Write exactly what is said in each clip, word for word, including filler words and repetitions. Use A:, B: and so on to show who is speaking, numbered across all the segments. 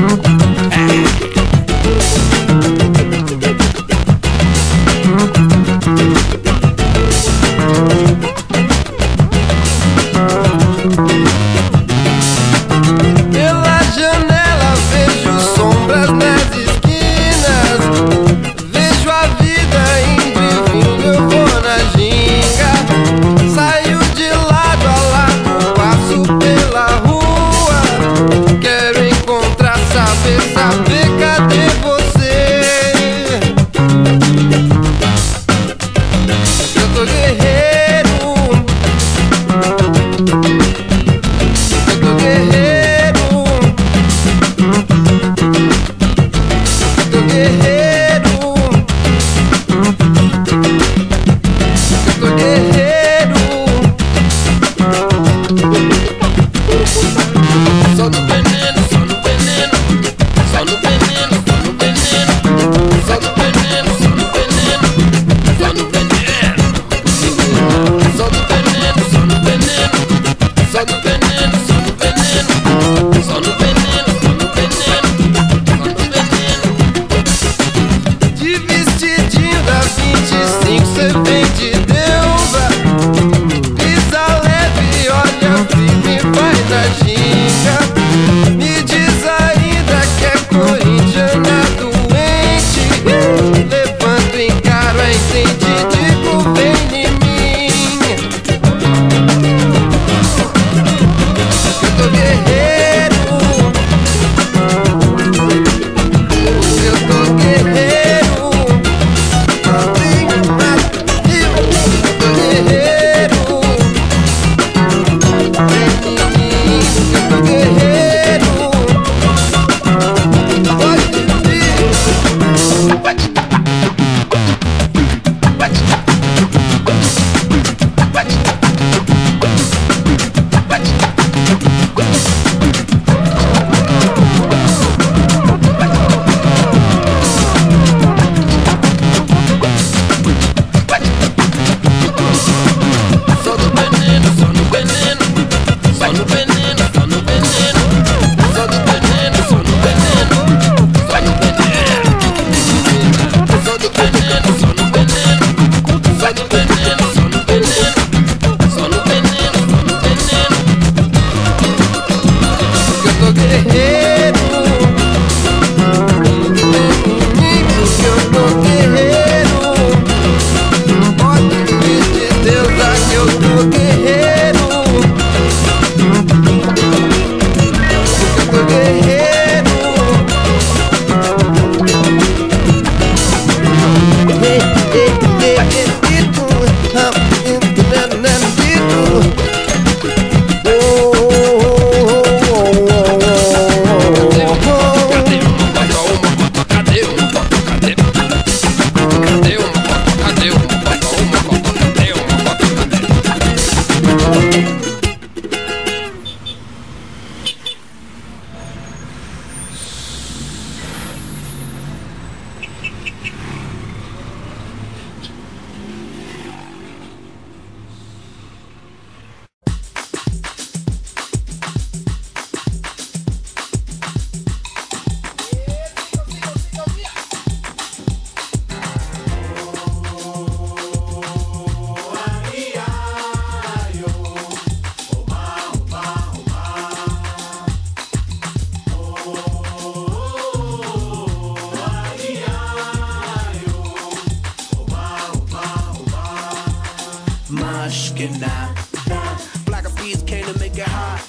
A: Ginga. Black bees came to make it hot.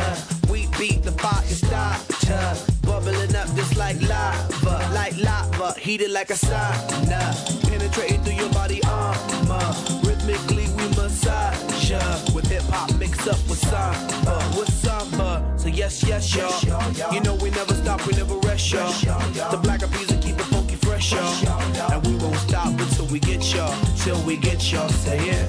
A: We beat the fire starter, bubbling up just like lava, like lava, heated like a sauna, penetrating through your body armor. Rhythmically we massage ya, with hip hop mixed up with samba, with samba. So yes, yes, y'all. You know we never stop, we never rest, y'all. The black bees will keep it funky fresh, y'all. And we won't stop until we get y'all, till we get y'all. Say it.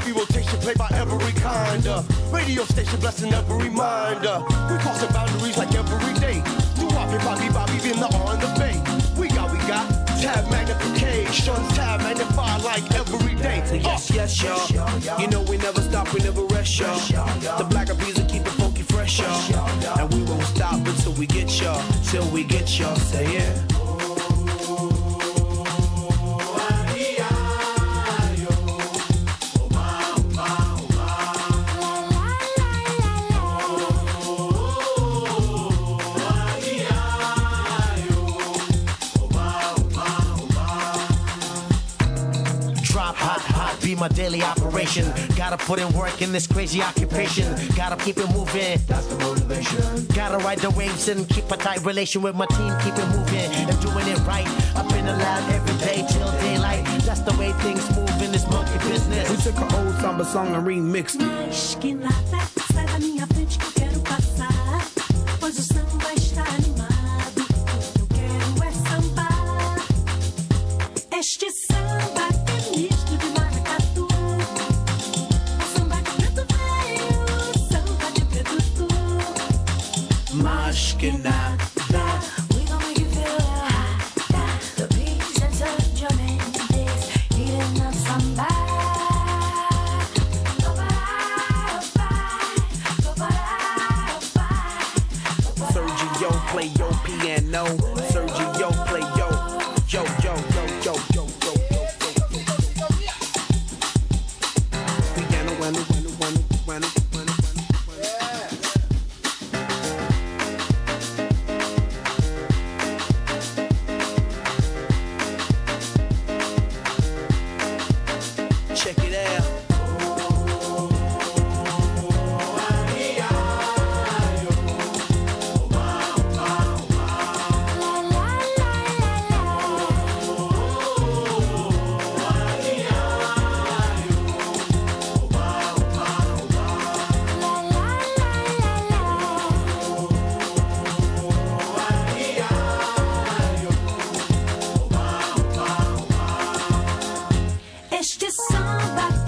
B: Heavy rotation played by every kind. Uh, radio station blessing every mind. Uh, we crossing boundaries like every day. Do Bobby, Bobby, Bobby in the R and the Bay. We got, we got tab magnification, tab magnified like every day.
A: So yes, yes, y'all. You know we never stop, we never rest, y'all. The black bees will keep it funky fresh, y'all. And we won't stop until we get y'all, till we get y'all. Say yeah.
C: Be my daily operation. Gotta put in work in this crazy occupation. Gotta keep it moving. That's the motivation. Gotta ride the waves and keep a tight relation with my team. Keep it moving and doing it right. Up in the lab every day till daylight. That's the way things move in this monkey business.
A: We took an old samba song and remixed it.
D: Mas que nada, sai da minha frente que eu quero passar. Pois o samba está animado. O que eu quero é sambar. Este samba é misto de maracatu. Samba de preto veio, samba de preto tu.
A: Mas que nada.
D: We gon' make you feel hot. The beats and touch your mendes, eating up samba.
A: Sergio play your piano. Sergio play yo, yo, yo, yo, yo, yo, yo, yo, yo. Piano, wano, wano, wano, wano, wano, wano. Check it out.
D: Este samba